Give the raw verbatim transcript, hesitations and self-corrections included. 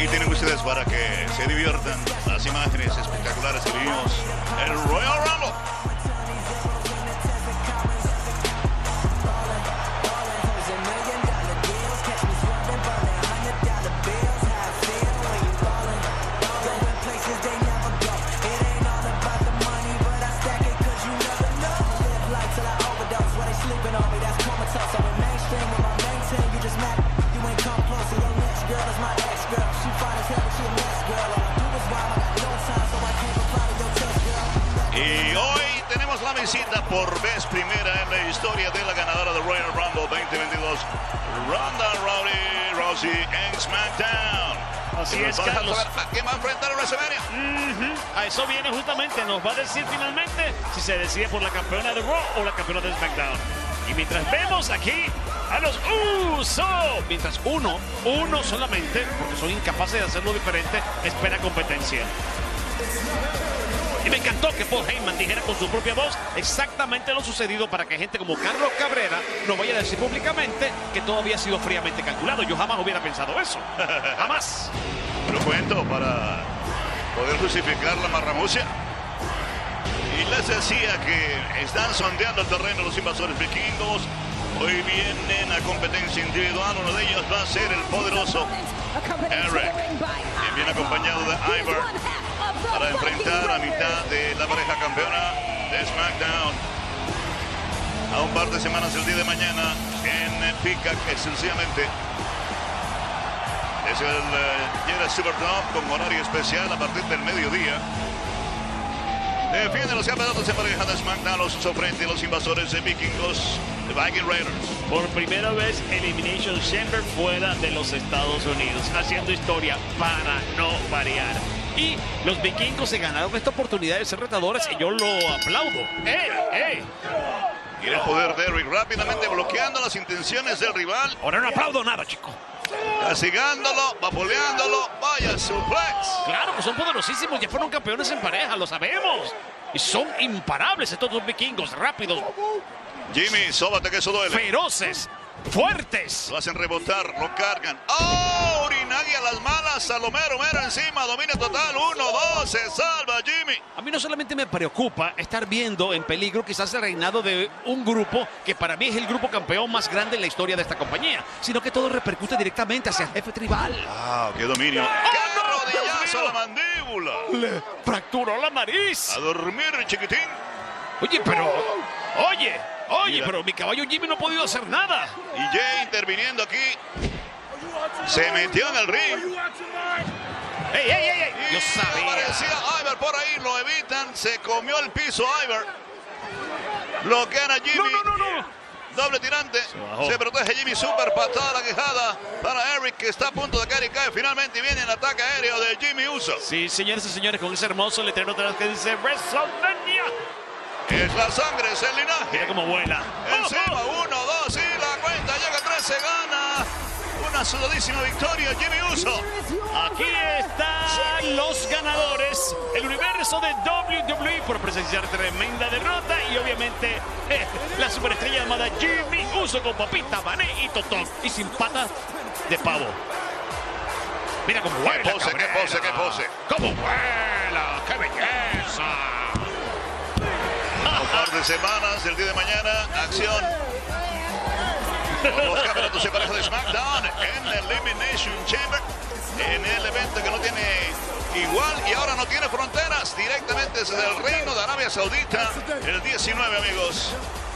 Ahí tienen ustedes para que se diviertan las imágenes espectaculares que vivimos en el Royal Rumble. Y hoy tenemos la visita por vez primera en la historia de la ganadora del Royal Rumble veinte veintidós, Ronda Rousey en SmackDown. Así es, Carlos. ¿A quién va a enfrentar en WrestleMania? Uh-huh. A eso viene justamente. Nos va a decir finalmente si se decide por la campeona de Raw o la campeona de SmackDown. Y mientras vemos aquí a los Uso, mientras uno, uno solamente, porque son incapaces de hacerlo diferente, espera competencia. Y me encantó que Paul Heyman dijera con su propia voz exactamente lo sucedido para que gente como Carlos Cabrera no vaya a decir públicamente que todo había sido fríamente calculado. Yo jamás hubiera pensado eso. Jamás. Lo cuento para poder justificar la marramucia. Y les decía que están sondeando el terreno los invasores vikingos. Hoy vienen a competencia individual. Uno de ellos va a ser el poderoso Eric, quien viene acompañado de Ivar para enfrentar a mitad de la pareja campeona de SmackDown. A un par de semanas el día de mañana en Peacock exclusivamente. Es el uh, Jera Superdome con horario especial a partir del mediodía. Defienden los campeonatos en pareja de SmackDown, los Usos frente a los invasores de vikingos, de Viking Raiders. Por primera vez, Elimination Chamber fuera de los Estados Unidos, haciendo historia para no variar. Y los vikingos se ganaron esta oportunidad de ser retadores y yo lo aplaudo. ¡Eh, eh! Y el poder de Eric rápidamente bloqueando las intenciones del rival. Ahora no aplaudo nada, chico. Castigándolo, vapuleándolo, vaya suplex. Claro que son poderosísimos, ya fueron campeones en pareja, lo sabemos. Y son imparables estos dos vikingos, rápidos. Jimmy, sóbate que eso duele. Feroces, fuertes. Lo hacen rebotar, lo cargan. ¡Oh! Urinagi a las malas, Salomero, mero encima, dominio total. Uno, dos, se salva Jimmy. A mí no solamente me preocupa estar viendo en peligro quizás el reinado de un grupo que para mí es el grupo campeón más grande en la historia de esta compañía, sino que todo repercute directamente hacia el jefe tribal. ¡Ah, qué dominio! ¡Oh, ¡Qué no, rodillazo a la mandíbula! Le fracturó la nariz. A dormir, chiquitín. Oye, pero... Oye, oye, Mira. pero mi caballo Jimmy no ha podido hacer nada. Y Jay interviniendo aquí. Se metió en el ring. ¡Ey, ey, ey! ey. Y Yo sabía. aparecía Ivar por ahí, lo evitan. Se comió el piso Ivar. Bloquean a Jimmy. No, no, no, no. Doble tirante. Se, Se protege Jimmy. Super patada a la quejada para Eric, que está a punto de caer y cae. Finalmente viene el ataque aéreo de Jimmy Uso. Sí, señores y señores, con ese hermoso letrero atrás que dice WrestleMania. Es la sangre, es el linaje. Mira cómo vuela. Encima, uno, dos, y la cuenta llega a tres, se gana. Una sudadísima victoria, Jimmy Uso. Aquí están los ganadores. El universo de doble u doble u E por presenciar tremenda derrota. Y obviamente eh, la superestrella llamada Jimmy Uso con papita, mané y totón. Y sin patas de pavo. Mira cómo vuela. Qué pose, qué pose, qué pose. ¡Cómo vuela! ¡Qué belleza! Un par de semanas, el día de mañana, acción. Los campeonatos de pareja de SmackDown en Elimination Chamber. En el evento que no tiene igual y ahora no tiene fronteras. Directamente desde el Reino de Arabia Saudita. El diecinueve, amigos.